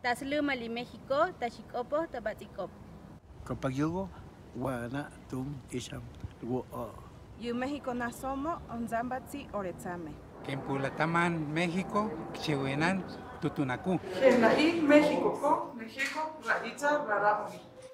Taslumali México, Tachikopo, Tabatikop. Copayogo, Guana, Tum, Isham, Wo. Yu México nasomo, Onzambatzi, Orezame. Kempulataman, México, Chihuenan, Tutunacu. En México, México, Raitza, Raramuri.